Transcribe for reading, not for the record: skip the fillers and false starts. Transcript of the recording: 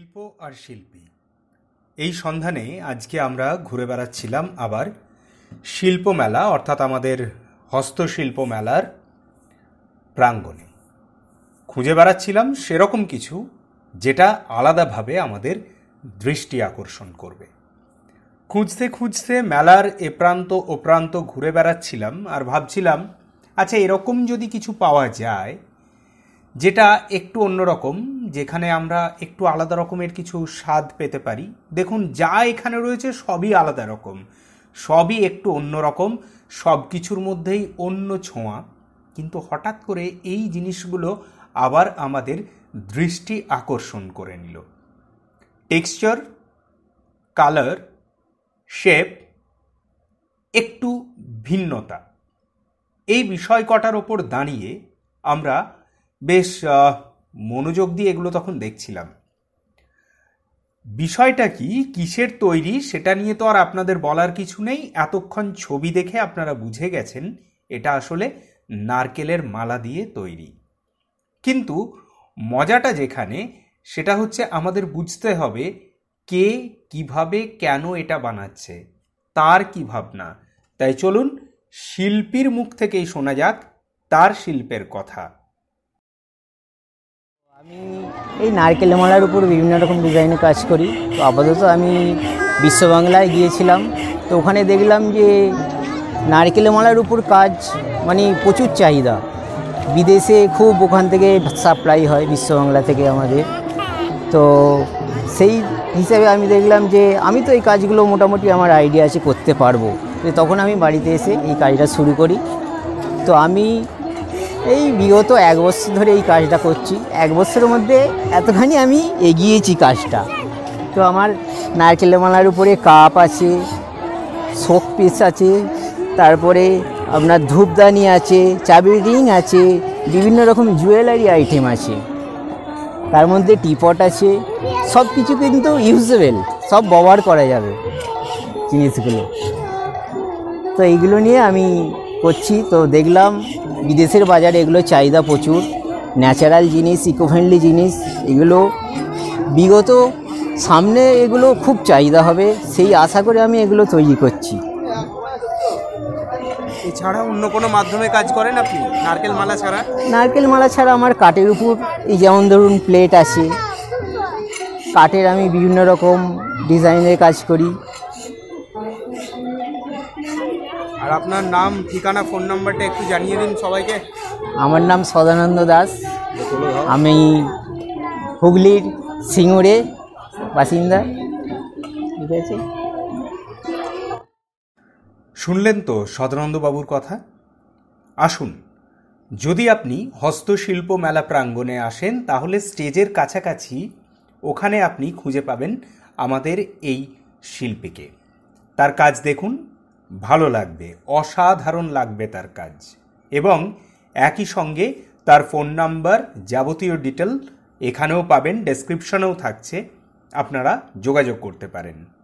শিল্প আর শিল্পী এই সন্ধানে আজকে আমরা ঘুরে বেড়াচ্ছিলাম আবার শিল্প মেলা অর্থাৎ আমাদের হস্তশিল্প মেলার প্রাঙ্গণে। খুঁজে বেড়াচ্ছিলাম সেরকম কিছু যেটা আলাদাভাবে আমাদের দৃষ্টি আকর্ষণ করবে। খুঁজতে খুঁজতে মেলার এ প্রান্ত ও প্রান্ত ঘুরে বেড়াচ্ছিলাম আর ভাবছিলাম, আচ্ছা এরকম যদি কিছু পাওয়া যায় যেটা একটু অন্যরকম, যেখানে আমরা একটু আলাদা রকমের কিছু স্বাদ পেতে পারি। দেখুন, যা এখানে রয়েছে সবই আলাদা রকম, সবই একটু অন্যরকম, সব কিছুর মধ্যেই অন্য ছোঁয়া। কিন্তু হঠাৎ করে এই জিনিসগুলো আবার আমাদের দৃষ্টি আকর্ষণ করে নিল। টেক্সচার, কালার, শেপ, একটু ভিন্নতা, এই বিষয় কটার ওপর দাঁড়িয়ে আমরা বেশ মনোযোগ দিয়ে এগুলো তখন দেখছিলাম। বিষয়টা কি, কিসের তৈরি সেটা নিয়ে তো আর আপনাদের বলার কিছু নেই। এতক্ষণ ছবি দেখে আপনারা বুঝে গেছেন এটা আসলে নারকেলের মালা দিয়ে তৈরি। কিন্তু মজাটা যেখানে, সেটা হচ্ছে আমাদের বুঝতে হবে কে, কিভাবে, কেন এটা বানাচ্ছে, তার কি ভাবনা। তাই চলুন শিল্পীর মুখ থেকেই শোনা যাক তার শিল্পের কথা। আমি এই নারকেল মালার উপর বিভিন্ন রকম ডিজাইনের কাজ করি। তো আপাতত আমি বিশ্ববাংলায় গিয়েছিলাম, তো ওখানে দেখলাম যে নারকেল মালার উপর কাজ মানে প্রচুর চাহিদা, বিদেশে খুব ওখান থেকে সাপ্লাই হয় বিশ্ববাংলা থেকে আমাদের। তো সেই হিসাবে আমি দেখলাম যে আমি তো এই কাজগুলো মোটামুটি আমার আইডিয়া আছে, করতে পারবো। তো তখন আমি বাড়িতে এসে এই কাজটা শুরু করি। তো আমি এই বিগত 1 বছর ধরে এই কাজটা করছি। 1 বছরের মধ্যে এতখানি আমি এগিয়েছি কাজটা। তো আমার নারকেল মালার উপরে কাপ আছে, শোক পিস আছে, তারপরে আপনার ধূপদানি আছে, চাবির রিং আছে, বিভিন্ন রকম জুয়েলারি আইটেম আছে, তার মধ্যে টিপট আছে। সব কিছু কিন্তু ইউজেবল, সব ব্যবহার করা যাবে জিনিসগুলো। তো এইগুলো নিয়ে আমি করছি। তো দেখলাম বিদেশের বাজারে এগুলো চাহিদা প্রচুর, ন্যাচারাল জিনিস, ইকো ফ্রেন্ডলি জিনিস, এগুলো বিগত সামনে এগুলো খুব চাহিদা হবে, সেই আশা করে আমি এগুলো তৈরি করছি। এছাড়া অন্য কোনো মাধ্যমে কাজ করেন আপনি নারকেল মালা ছাড়া? নারকেল মালা ছাড়া আমার কাঠের উপর, এই যেমন ধরুন প্লেট আছে, কাঠের আমি বিভিন্ন রকম ডিজাইনের কাজ করি। আর আপনার নাম, ঠিকানা, ফোন নাম্বারটা একটু জানিয়ে দিন সবাইকে। আমার নাম সদানন্দ দাস, আমি হুগলির সিঙ্গুরে বাসিন্দা। ঠিক আছে, শুনলেন তো সদানন্দবাবুর কথা। আসুন, যদি আপনি হস্তশিল্প মেলা প্রাঙ্গণে আসেন তাহলে স্টেজের কাছাকাছি ওখানে আপনি খুঁজে পাবেন আমাদের এই শিল্পীকে। তার কাজ দেখুন, ভালো লাগবে, অসাধারণ লাগবে তার কাজ। এবং একই সঙ্গে তার ফোন নাম্বার, যাবতীয় ডিটেল এখানেও পাবেন, ডেসক্রিপশনেও থাকছে, আপনারা যোগাযোগ করতে পারেন।